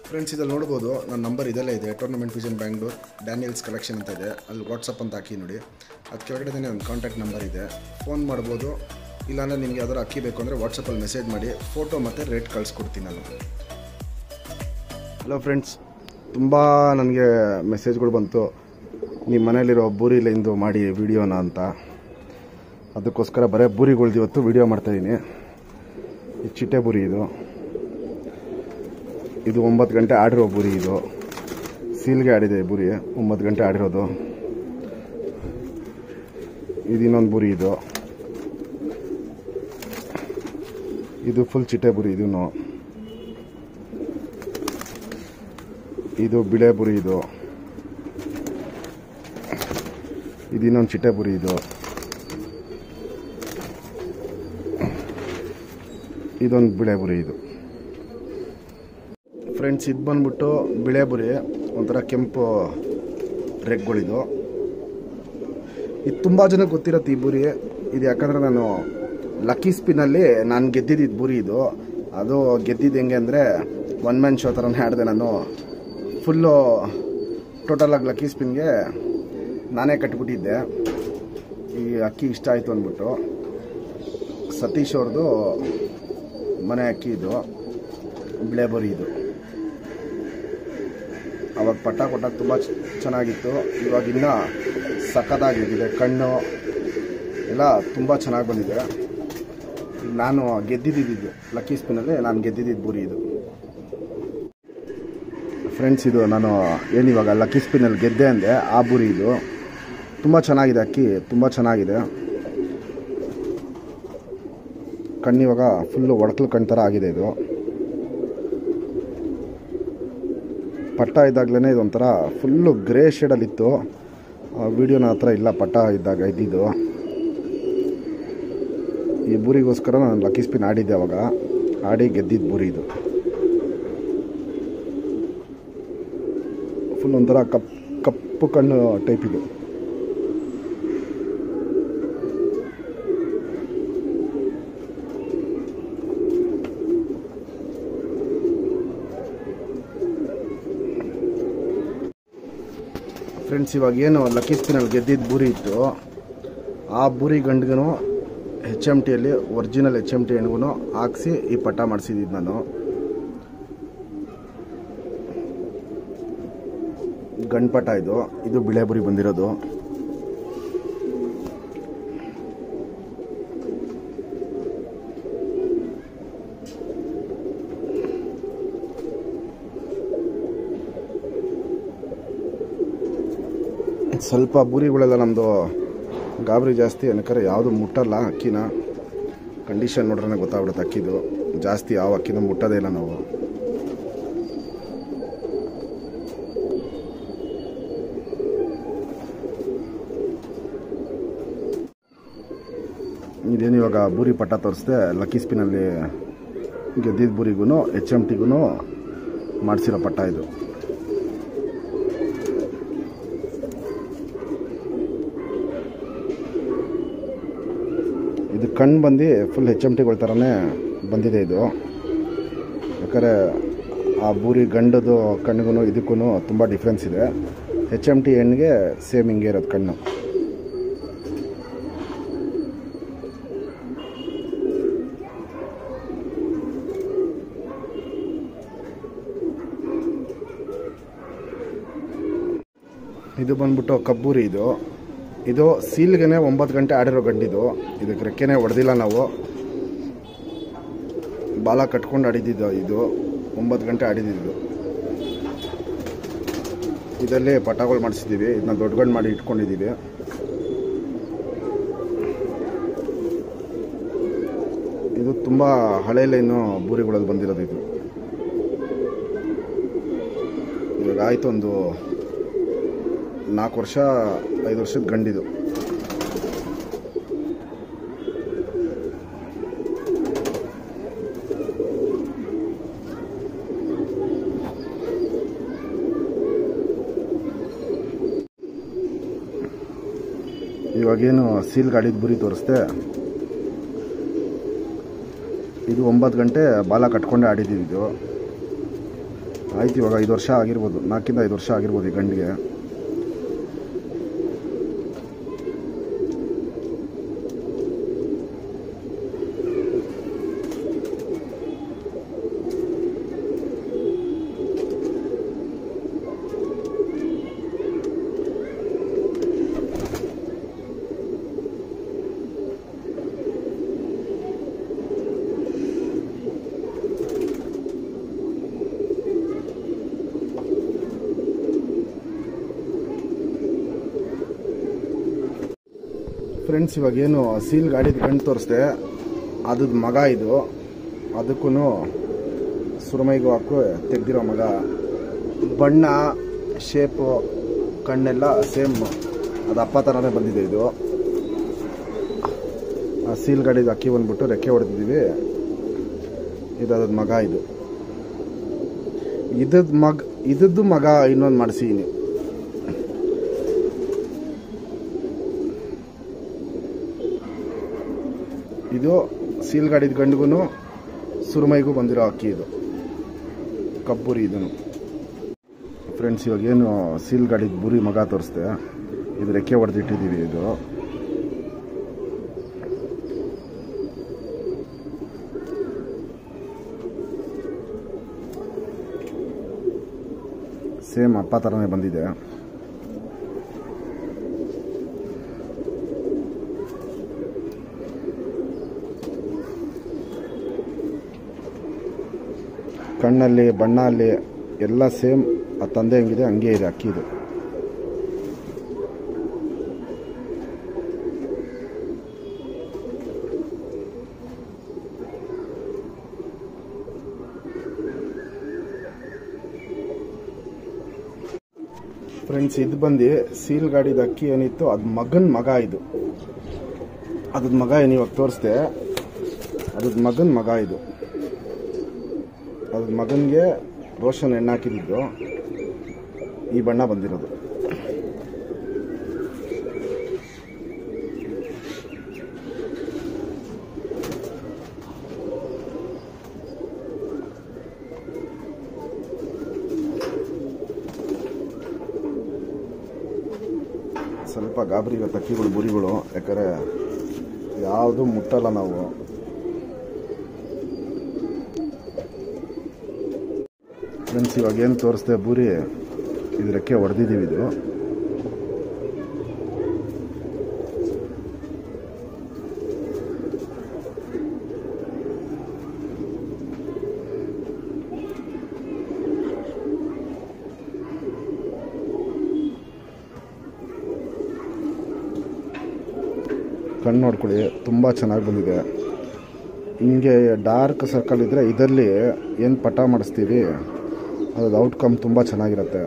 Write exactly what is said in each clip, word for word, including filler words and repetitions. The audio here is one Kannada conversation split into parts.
ಫ್ರೆಂಡ್ಸ್ ಇದರಲ್ಲಿ ನೋಡ್ಬೋದು ನನ್ನ ನಂಬರ್ ಇದೆಲ್ಲ ಇದೆ. Tournament vision Bangalore Daniels collection ಅಂತ ಇದೆ. ಅಲ್ಲಿ ವಾಟ್ಸಪ್ ಅಂತ ಹಾಕಿ ನೋಡಿ. ಅದು ಕೆಳಗಡೆ ನನ್ನ ಕಾಂಟ್ಯಾಕ್ಟ್ ನಂಬರ್ ಇದೆ. ಫೋನ್ ಮಾಡ್ಬೋದು. ಇಲ್ಲಾಂದರೆ ನಿಮಗೆ ಯಾವ್ದಾರು ಅಕ್ಕಿ ಬೇಕು ಅಂದರೆ ವಾಟ್ಸಪ್ಪಲ್ಲಿ ಮೆಸೇಜ್ ಮಾಡಿ ಫೋಟೋ ಮತ್ತು ರೇಟ್ ಕಳಿಸ್ಕೊಡ್ತೀನಿ ನಾನು. ಹಲೋ ಫ್ರೆಂಡ್ಸ್, ತುಂಬ ನನಗೆ ಮೆಸೇಜ್ಗಳು ಬಂತು ನಿಮ್ಮ ಮನೇಲಿರೋ ಬೂರಿಲಿಂದು ಮಾಡಿ ವಿಡಿಯೋನ ಅಂತ. ಅದಕ್ಕೋಸ್ಕರ ಬರೀ ಬೂರಿಗಳ್ದು ಇವತ್ತು ವಿಡಿಯೋ ಮಾಡ್ತಾಯಿದ್ದೀನಿ. ಇದು ಚಿಟ್ಟೆ ಬೂರಿ. ಇದು ಇದು ಒಂಬತ್ತು ಗಂಟೆ ಆಡಿರೋ ಬೂರಿ. ಇದು ಸೀಲ್ಗೆ ಆಡಿದೆ ಬೂರಿ, ಒಂಬತ್ತು ಗಂಟೆ ಆಡಿರೋದು. ಇದು ಇನ್ನೊಂದು ಬೂರಿ. ಇದು ಇದು ಫುಲ್ ಚಿಟ್ಟೆ ಬೂರಿ. ಇದೂ ಇದು ಬಿಳೆ ಬುರಿ. ಇದು ಇದು ಇನ್ನೊಂದು ಚಿಟ್ಟೆ ಬುರಿ. ಇದು ಇದೊಂದು ಬಿಳೆ ಬುರಿ. ಇದು ಫ್ರೆಂಡ್ಸ್ ಇದು ಬಂದ್ಬಿಟ್ಟು ಬಿಳೆ ಬುರಿ, ಒಂಥರ ಕೆಂಪು ರೆಗ್ಗಳಿದು. ಇದು ತುಂಬ ಜನಕ್ಕೆ ಗೊತ್ತಿರತ್ತೆ ಈ ಬುರಿ. ಇದು ಯಾಕಂದರೆ ನಾನು ಲಕ್ಕಿ ಸ್ಪಿನ್ನಲ್ಲಿ ನಾನು ಗೆದ್ದಿದ್ದು ಬುರಿ ಇದು. ಅದು ಗೆದ್ದಿದ್ದು ಹೆಂಗೆ ಅಂದರೆ ಒನ್ ಮ್ಯಾನ್ ಶೋ ಥರನೇ ಆಡಿದೆ ನಾನು. ಫುಲ್ಲು ಟೋಟಲಾಗಿ ಲಕ್ಕಿ ಸ್ಪಿನ್ಗೆ ನಾನೇ ಕಟ್ಬಿಟ್ಟಿದ್ದೆ. ಈ ಅಕ್ಕಿ ಇಷ್ಟ ಆಯಿತು ಅಂದ್ಬಿಟ್ಟು ಸತೀಶ್ ಅವ್ರದ್ದು ಮನೆ ಅಕ್ಕಿ ಇದು, ಬಿಳೆ ಬುರಿ. ಇದು ಅವಾಗ ಪಟ್ಟ ಕೊಟ್ಟಾಗ ತುಂಬ ಚೆನ್ನಾಗಿತ್ತು. ಇವಾಗ ಇನ್ನೂ ಸಖತ್ತಾಗಿದೆ. ಕಣ್ಣು ಎಲ್ಲ ತುಂಬ ಚೆನ್ನಾಗಿ ಬಂದಿದೆ. ನಾನು ಗೆದ್ದಿದ್ದಿದ್ದು ಲಕ್ಕಿ ಸ್ಪಿನ್ನಲ್ಲಿ ನಾನು ಗೆದ್ದಿದ್ದಿದ್ದು ಬುರಿ ಇದು. ಫ್ರೆಂಡ್ಸ್ ಇದು ನಾನು ಏನು ಇವಾಗ ಲಕ್ಕಿ ಸ್ಪಿನ್ನಲ್ಲಿ ಗೆದ್ದೆ ಅಂದೆ, ಆ ಬುರಿ ಇದು. ತುಂಬ ಚೆನ್ನಾಗಿದೆ ಅಕ್ಕಿ, ತುಂಬ ಚೆನ್ನಾಗಿದೆ. ಕಣ್ಣಿವಾಗ ಫುಲ್ಲು ಒಡಕಲು ಕಣ್ಣು ಥರ ಆಗಿದೆ. ಇದು ಪಟ್ಟ ಇದ್ದಾಗಲೇ ಇದೊಂಥರ ಫುಲ್ಲು ಗ್ರೇ ಶೇಡಲ್ಲಿತ್ತು. ವೀಡಿಯೋನ ಹತ್ರ ಇಲ್ಲ ಪಟ್ಟ ಇದ್ದಾಗ ಇದ್ದಿದ್ದು. ಈ ಬೂರಿಗೋಸ್ಕರ ನಾನು ಲಕ್ಕಿ ಸ್ಪಿನ್ ಆಡಿದ್ದೆ. ಅವಾಗ ಆಡಿ ಗೆದ್ದಿದ್ದು ಬೂರಿ ಇದು. ಫುಲ್ ಒಂಥರ ಕಪ್ ಕಪ್ಪು ಕಣ್ಣು ಟೈಪ್ ಇದು. ಫ್ರೆಂಡ್ಸ್ ಇವಾಗ ಏನು ಲಕ್ಕಿ ಸ್ಪಿನಲ್ಲಿ ಗೆದ್ದಿದ್ದು ಬೂರಿ ಇತ್ತು, ಆ ಬೂರಿ ಗಂಡಿಗೂ ಹೆಚ್ ಎಮ್ ಟಿಯಲ್ಲಿ ಒರಿಜಿನಲ್ ಹೆಚ್ ಎಮ್ ಟಿ ಹೆಣ್ಗೂ ಹಾಕ್ಸಿ ಈ ಪಟ್ಟ ಮಾಡಿಸಿದ್ದು ನಾನು. ಗಂಡ್ಪಟ ಇದು. ಇದು ಬಿಳೆ ಬುರಿ ಬಂದಿರೋದು. ಸ್ವಲ್ಪ ಬೂರಿಗಳೆಲ್ಲ ನಮ್ಮದು ಗಾಬರಿ ಜಾಸ್ತಿ, ಏನಕ್ಕಾರೆ ಯಾವುದು ಮುಟ್ಟಲ್ಲ ಅಕ್ಕಿನ. ಕಂಡೀಷನ್ ನೋಡ್ರೆ ಗೊತ್ತಾಗ್ಬಿಡುತ್ತೆ ಅಕ್ಕಿದು. ಜಾಸ್ತಿ ಯಾವ ಅಕ್ಕಿನ ಮುಟ್ಟೋದೇ ಇಲ್ಲ ನಾವು. ಇದೇನು ಇವಾಗ ಬೂರಿ ಪಟ್ಟ ತೋರಿಸ್ದೆ. ಲಕ್ಕಿ ಸ್ಪಿನಲ್ಲಿ ಗೆದ್ದಿದ್ದ ಬೂರಿಗೂ ಎಚ್ ಎಮ್ ಟಿಗೂ ಮಾಡಿಸಿರೋ ಪಟ್ಟ ಇದು. ಇದು ಕಣ್ಣು ಬಂದು ಫುಲ್ ಹೆಚ್ ಎಮ್ ಟಿಗಳ ಥರನೇ ಬಂದಿದೆ ಇದು. ಯಾಕಂದರೆ ಆ ಬೂರಿ ಗಂಡದು ಕಣ್ಣಿಗೂ ಇದಕ್ಕೂ ತುಂಬ ಡಿಫ್ರೆನ್ಸ್ ಇದೆ. ಹೆಚ್ ಎಮ್ ಟಿ ಹೆಣ್ಣಿಗೆ ಸೇಮ್ ಹಿಂಗೆ ಇರೋದು ಕಣ್ಣು. ಇದು ಬಂದ್ಬಿಟ್ಟು ಕಬ್ಬೂರಿ. ಇದು ಇದು ಸೀಲ್ಗೆ ಒಂಬತ್ತು ಗಂಟೆ ಆಡಿರೋ ಗಂಡಿದು. ಇದಕ್ಕೆ ರೆಕ್ಕೆನೇ ಹೊಡೆದಿಲ್ಲ ನಾವು, ಬಾಲ ಕಟ್ಕೊಂಡು ಆಡಿದ್ದು. ಇದು ಒಂಬತ್ತು ಗಂಟೆ ಆಡಿದ್ದು. ಇದರಲ್ಲಿ ಪಟಾಗಳು ಮಾಡಿಸಿದ್ದೀವಿ. ಇದನ್ನ ದೊಡ್ಡ ಗಂಡು ಮಾಡಿ ಇಟ್ಕೊಂಡಿದ್ದೀವಿ. ಇದು ತುಂಬ ಹಳೆ ಲೈನು ಬೂರಿಗಳಲ್ಲಿ ಬಂದಿರೋದು. ಇದು ಇವಾಗ ಆಯಿತು ಒಂದು ನಾಲ್ಕು ವರ್ಷ ಐದು ವರ್ಷದ ಗಂಡಿದು. ಇವಾಗೇನು ಸೀಲ್ ಗಾಡಿದ ಬುರಿ ತೋರಿಸ್ದೆ. ಇದು ಒಂಬತ್ತು ಗಂಟೆ ಬಾಲ ಕಟ್ಕೊಂಡೆ ಆಡಿದ್ದೀವಿ. ಇದು ಆಯ್ತು, ಇವಾಗ ಐದು ವರ್ಷ ಆಗಿರ್ಬೋದು, ನಾಲ್ಕಿಂದ ಐದು ವರ್ಷ ಆಗಿರ್ಬೋದು ಈ ಗಂಡಿಗೆ. ಫ್ರೆಂಡ್ಸ್, ಇವಾಗೇನು ಸೀಲ್ ಗಾಡಿದು ಗಂಡು ತೋರಿಸ್ದೆ, ಅದ್ರದ್ದು ಮಗ ಇದು. ಅದಕ್ಕೂ ಸುರಮೈಗೂ ಹಾಕು ತೆಗ್ದಿರೋ ಮಗ. ಬಣ್ಣ, ಶೇಪು, ಕಣ್ಣೆಲ್ಲ ಸೇಮ್, ಅದು ಅಪ್ಪ ಥರನೇ ಬಂದಿದೆ. ಇದು ಆ ಸೀಲ್ ಗಾಡಿದು ಅಕ್ಕಿ ಬಂದ್ಬಿಟ್ಟು ರೆಕ್ಕೆ ಹೊಡೆದಿದ್ದೀವಿ. ಇದು ಅದ್ರದ್ದು ಮಗ. ಇದು ಇದ್ದದ್ದು ಮಗ ಇದ್ದದ್ದು ಮಗ ಇನ್ನೊಂದು ಮಾಡಿಸಿದ್ದೀನಿ. ಇದು ಸೀಲ್ ಗಾಡಿದ ಗಂಡಿಗೂ ಸುರುಮೈಗೂ ಬಂದಿರೋ ಅಕ್ಕಿ. ಇದು ಕಬ್ಬುರಿ. ಇದನ್ನು ಫ್ರೆಂಡ್ಸ್, ಇವಾಗೇನು ಸೀಲ್ ಗಾಡಿದ ಬುರಿ ಮಗ ತೋರಿಸ್ದೆ, ಇದು ರೆಕ್ಕೆ ಹೊಡೆದಿಟ್ಟಿದ್ದೀವಿ. ಇದು ಸೇಮ್ ಅಪ್ಪ ಥರನೇ ಬಂದಿದೆ. ಕಣ್ಣಲ್ಲಿ, ಬಣ್ಣ ಅಲ್ಲಿ ಎಲ್ಲ ಸೇಮ್. ಆ ತಂದೆ ಹೆಂಗಿದೆ ಹಂಗೆ ಇದೆ ಅಕ್ಕಿದು. ಫ್ರೆಂಡ್ಸ್, ಇದು ಬಂದು ಸೀಲ್ ಗಾಡಿದ ಅಕ್ಕಿ ಏನಿತ್ತು ಅದು ಮಗನ ಮಗ. ಇದು ಅದ್ರ ಮಗ ಏನು ಇವಾಗ ತೋರಿಸ್ದೆ, ಅದ್ರ ಮಗನ ಮಗ. ಇದು ಅದ್ರ ಮಗನಿಗೆ ರೋಷನ್ ಎಣ್ಣೆ ಹಾಕಿದ್ದು ಈ ಬಣ್ಣ ಬಂದಿರೋದು. ಸ್ವಲ್ಪ ಗಾಬರಿ ಇರೋ ಅಕ್ಕಿಗಳು, ಬುರಿಗಳು, ಯಾಕಂದರೆ ಯಾವುದು ಮುಟ್ಟಲ್ಲ ನಾವು. ಫ್ರೆಂಡ್ಸ್, ಇವಾಗ ಏನು ತೋರಿಸ್ದೆ ಬೂರಿ, ಇದು ರೆಕ್ಕೆ ಹೊಡೆದಿದ್ದೀವಿ. ಇದು ಕಣ್ಣು ನೋಡ್ಕೊಳ್ಳಿ, ತುಂಬ ಚೆನ್ನಾಗಿ ಬಂದಿದೆ. ಹಿಂಗೆ ಡಾರ್ಕ್ ಸರ್ಕಲ್ ಇದ್ದರೆ ಇದರಲ್ಲಿ ಏನು ಪಟ ಮಾಡಿಸ್ತೀವಿ ಅದು ಔಟ್ಕಮ್ ತುಂಬ ಚೆನ್ನಾಗಿರುತ್ತೆ.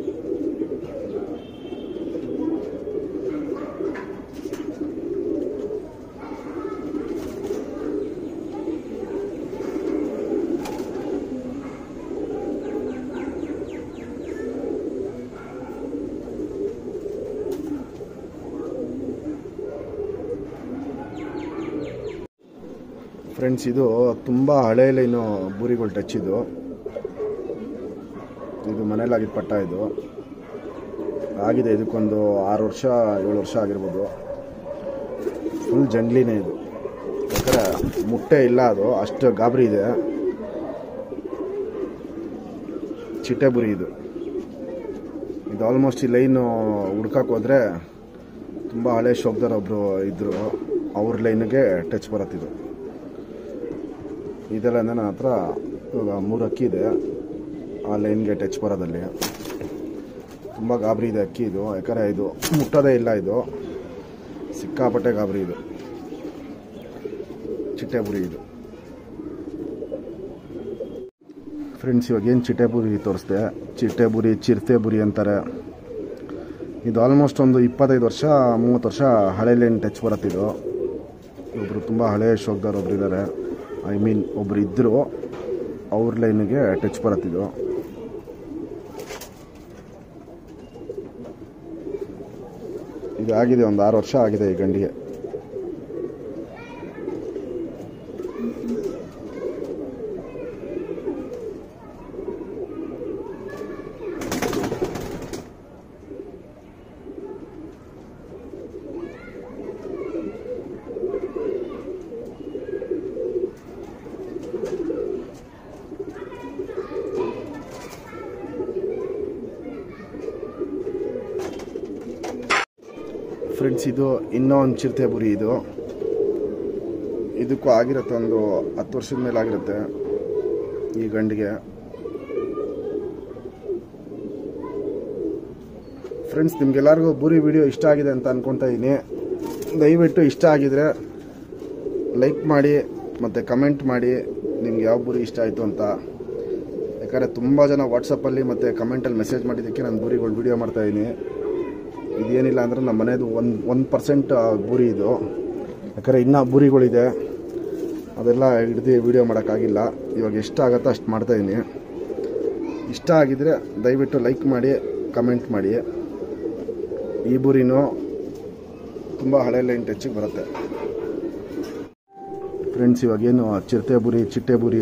ಫ್ರೆಂಡ್ಸ್, ಇದು ತುಂಬ ಹಳೆ ಲೈನು ಬೂರಿಗಳು ಟಚ್. ಇದು ಇದು ಮನೇಲಾಗಿದ್ದ ಪಟ್ಟ. ಇದು ಆಗಿದೆ, ಇದಕ್ಕೊಂದು ಆರು ವರ್ಷ ಏಳು ವರ್ಷ ಆಗಿರ್ಬೋದು. ಫುಲ್ ಜಂಗ್ಲಿನೇ ಇದು, ಯಾಕಂದರೆ ಮುಟ್ಟೆ ಇಲ್ಲ, ಅದು ಅಷ್ಟು ಗಾಬರಿ ಇದೆ. ಚಿಟ್ಟೆ ಬುರಿ ಇದು. ಇದು ಆಲ್ಮೋಸ್ಟ್ ಈ ಲೈನು ಹುಡ್ಕಕ್ಕೆ ಹೋದರೆ ತುಂಬ ಹಳೆ ಶೋಕ್ದಾರ ಒಬ್ಬರು ಇದ್ದರು, ಅವ್ರ ಲೈನಿಗೆ ಟಚ್ ಬರುತ್ತಿದ್ದು. ಇದೆಲ್ಲ ನನ್ನ ಹತ್ರ ಇವಾಗ ಮೂರು ಅಕ್ಕಿ ಇದೆ, ಆ ಲೈನ್ಗೆ ಟಚ್ ಬರೋದಲ್ಲಿ. ತುಂಬ ಗಾಬರಿ ಇದೆ ಅಕ್ಕಿ ಇದು, ಯಾಕಂದರೆ ಇದು ಮುಟ್ಟೋದೇ ಇಲ್ಲ. ಇದು ಸಿಕ್ಕಾಪಟ್ಟೆ ಗಾಬರಿ. ಇದು ಚಿಟ್ಟೆ ಬುರಿ. ಇದು ಫ್ರೆಂಡ್ಸ್, ಇವಾಗ ಏನು ಚಿಟ್ಟೆ ಬುರಿ ತೋರಿಸ್ದೆ, ಚಿಟ್ಟೆ ಬುರಿ, ಚಿರತೆ ಬುರಿ ಅಂತಾರೆ. ಇದು ಆಲ್ಮೋಸ್ಟ್ ಒಂದು ಇಪ್ಪತ್ತೈದು ವರ್ಷ ಮೂವತ್ತು ವರ್ಷ ಹಳೆ ಲೈನ್ ಟಚ್ ಬರುತ್ತಿದ್ದು. ಒಬ್ಬರು ತುಂಬ ಹಳೆ ಶೋಕ್ದಾರ್ ಒಬ್ರು ಇದ್ದಾರೆ, ಐ ಮೀನ್ ಒಬ್ರು ಇದ್ದರು, ಅವ್ರ ಲೈನಿಗೆ ಟಚ್ ಬರುತ್ತಿದ್ದು. ಇದು ಆಗಿದೆ, ಒಂದು ಆರು ವರ್ಷ ಆಗಿದೆ ಈ ಗಂಡಿಗೆ. ಫ್ರೆಂಡ್ಸ್, ಇದು ಇನ್ನೂ ಒಂದು ಚಿರತೆ ಬುರಿ. ಇದು ಇದಕ್ಕೂ ಆಗಿರುತ್ತೆ, ಒಂದು ಹತ್ತು ವರ್ಷದ ಮೇಲೆ ಆಗಿರುತ್ತೆ ಈ ಗಂಡಿಗೆ. ಫ್ರೆಂಡ್ಸ್, ನಿಮ್ಗೆಲ್ಲರಿಗೂ ಬುರಿ ವಿಡಿಯೋ ಇಷ್ಟ ಆಗಿದೆ ಅಂತ ಅಂದ್ಕೊತಾ ಇದ್ದೀನಿ. ದಯವಿಟ್ಟು ಇಷ್ಟ ಆಗಿದರೆ ಲೈಕ್ ಮಾಡಿ ಮತ್ತು ಕಮೆಂಟ್ ಮಾಡಿ ನಿಮ್ಗೆ ಯಾವ ಬುರಿ ಇಷ್ಟ ಆಯಿತು ಅಂತ. ಯಾಕಂದರೆ ತುಂಬ ಜನ ವಾಟ್ಸಪ್ಪಲ್ಲಿ ಮತ್ತು ಕಮೆಂಟಲ್ಲಿ ಮೆಸೇಜ್ ಮಾಡಿದ್ದಕ್ಕೆ ನಾನು ಬುರಿಗಳು ವೀಡಿಯೋ ಮಾಡ್ತಾಯಿದ್ದೀನಿ. ಇದೇನಿಲ್ಲ ಅಂದರೆ ನಮ್ಮ ಮನೆಯದು ಒಂದು ಒಂದು ಪರ್ಸೆಂಟ್ ಬುರಿ ಇದು. ಯಾಕಂದರೆ ಇನ್ನೂ ಬುರಿಗಳಿದೆ, ಅದೆಲ್ಲ ಹಿಡ್ದು ವೀಡಿಯೋ ಮಾಡೋಕ್ಕಾಗಿಲ್ಲ. ಇವಾಗ ಎಷ್ಟು ಆಗುತ್ತೋ ಅಷ್ಟು ಮಾಡ್ತಾಯಿದ್ದೀನಿ. ಇಷ್ಟ ಆಗಿದರೆ ದಯವಿಟ್ಟು ಲೈಕ್ ಮಾಡಿ ಕಮೆಂಟ್ ಮಾಡಿ. ಈ ಬುರಿನೂ ತುಂಬ ಹಳೆ ಲೈನ್ ಟಚ್ಚಿಗೆ ಬರುತ್ತೆ. ಫ್ರೆಂಡ್ಸ್, ಇವಾಗೇನು ಚಿರತೆ ಬುರಿ, ಚಿಟ್ಟೆ ಬುರಿ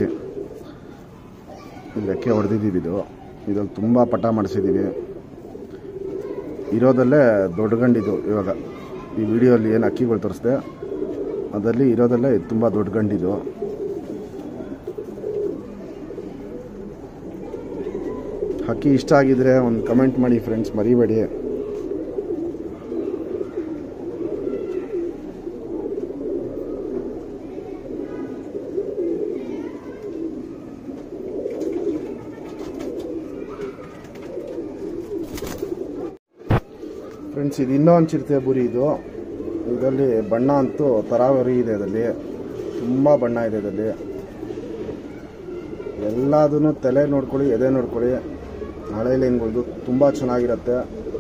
ರೆಕ್ಕೆ ಹೊಡೆದಿದ್ದೀವಿ. ಇದು ಇದ್ರಲ್ಲಿ ತುಂಬ ಪಟ ಮಾಡಿಸಿದ್ದೀವಿ. ಇರೋದಲ್ಲೇ ದೊಡ್ಡ ಗಂಡಿದು. ಇವಾಗ ಈ ವಿಡಿಯೋಲ್ಲಿ ಏನು ಅಕ್ಕಿಗಳು ತೋರಿಸ್ದೆ ಅದರಲ್ಲಿ ಇರೋದಲ್ಲೇ ತುಂಬ ದೊಡ್ಡ ಗಂಡಿದು. ಹಕ್ಕಿ ಇಷ್ಟ ಆಗಿದ್ರೆ ಒಂದು ಕಮೆಂಟ್ ಮಾಡಿ ಫ್ರೆಂಡ್ಸ್, ಮರಿಬೇಡಿ. ಫ್ರೆಂಡ್ಸ್, ಇದು ಇನ್ನೊಂದು ಚಿರತೆ ಬುರಿ. ಇದು ಇದರಲ್ಲಿ ಬಣ್ಣ ಅಂತೂ ತರಾವರಿ ಇದೆ. ಇದರಲ್ಲಿ ತುಂಬ ಬಣ್ಣ ಇದೆ. ಇದರಲ್ಲಿ ಎಲ್ಲದೂ ತಲೆ ನೋಡ್ಕೊಳ್ಳಿ, ಎದೆ ನೋಡ್ಕೊಳ್ಳಿ. ಹಳೆ ಲೈನ್ಗಳದ್ದು ತುಂಬ ಚೆನ್ನಾಗಿರುತ್ತೆ.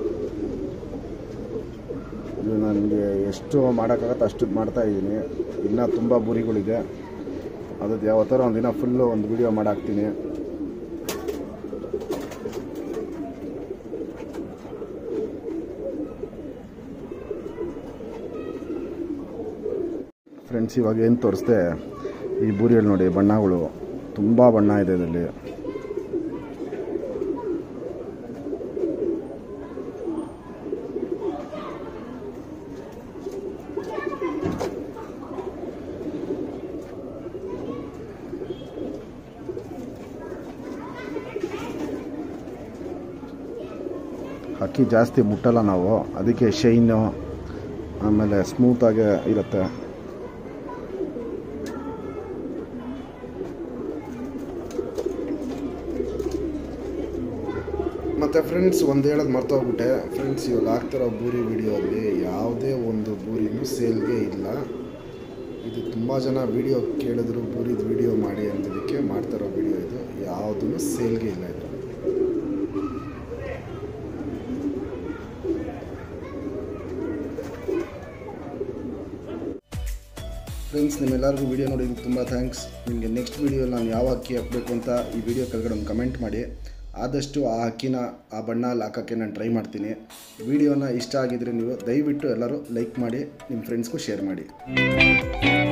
ಇದು ನನಗೆ ಎಷ್ಟು ಮಾಡೋಕ್ಕಾಗತ್ತೆ ಅಷ್ಟು ಮಾಡ್ತಾಯಿದ್ದೀನಿ. ಇನ್ನೂ ತುಂಬ ಬುರಿಗಳಿದೆ. ಅದ್ರದ್ದು ಯಾವ ಥರ ಒಂದಿನ ಫುಲ್ಲು ಒಂದು ವಿಡಿಯೋ ಮಾಡಾಕ್ತೀನಿ. ಫ್ರೆಂಡ್ಸ್, ಇವಾಗ ಏನು ತೋರಿಸ್ದೆ ಈ ಬೂರಿಯಲ್ಲಿ ನೋಡಿ, ಬಣ್ಣಗಳು ತುಂಬ ಬಣ್ಣ ಇದೆ ಇದರಲ್ಲಿ. ಹಕ್ಕಿ ಜಾಸ್ತಿ ಮುಟ್ಟಲ್ಲ ನಾವು, ಅದಕ್ಕೆ ಶೈನು ಆಮೇಲೆ ಸ್ಮೂತಾಗೆ ಇರುತ್ತೆ. ಮತ್ತು ಫ್ರೆಂಡ್ಸ್, ಒಂದು ಹೇಳೋದು ಮರ್ತೋಗ್ಬಿಟ್ಟೆ. ಫ್ರೆಂಡ್ಸ್, ಇವಾಗ ಆಗ್ತಿರೋ ಬೂರಿ ವಿಡಿಯೋಲ್ಲಿ ಯಾವುದೇ ಒಂದು ಬೂರಿನೂ ಸೇಲ್ಗೆ ಇಲ್ಲ. ಇದು ತುಂಬ ಜನ ವಿಡಿಯೋ ಕೇಳಿದ್ರು, ಬೂರಿದು ವಿಡಿಯೋ ಮಾಡಿ ಅಂದಿದ್ದಕ್ಕೆ ಮಾಡ್ತಾರೋ ವಿಡಿಯೋ ಇದು. ಯಾವುದೂ ಸೇಲ್ಗೆ ಇಲ್ಲ ಇದು. ಫ್ರೆಂಡ್ಸ್, ನಿಮ್ಮೆಲ್ಲರಿಗೂ ವಿಡಿಯೋ ನೋಡಿದ್ದಕ್ಕೆ ತುಂಬ ಥ್ಯಾಂಕ್ಸ್. ನಿಮಗೆ ನೆಕ್ಸ್ಟ್ ವಿಡಿಯೋ ನಾನು ಯಾವ ಅಕ್ಕಿ ಹಾಕಬೇಕು ಅಂತ ಈ ವಿಡಿಯೋ ಕೆಳಗಡೆ ಒಂದು ಕಮೆಂಟ್ ಮಾಡಿ. ಆದಷ್ಟು ಆ ಅಕ್ಕಿನ ಆ ಬಣ್ಣ ಅಲ್ಲಿ ಹಾಕೋಕ್ಕೆ ನಾನು ಟ್ರೈ ಮಾಡ್ತೀನಿ. ವಿಡಿಯೋನ ಇಷ್ಟ ಆಗಿದ್ರೆ ನೀವು ದಯವಿಟ್ಟು ಎಲ್ಲರೂ ಲೈಕ್ ಮಾಡಿ, ನಿಮ್ಮ ಫ್ರೆಂಡ್ಸ್ಗೂ ಶೇರ್ ಮಾಡಿ.